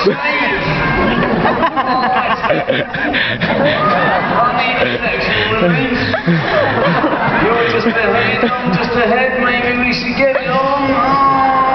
You're just ahead, I'm just ahead, maybe we should get it on.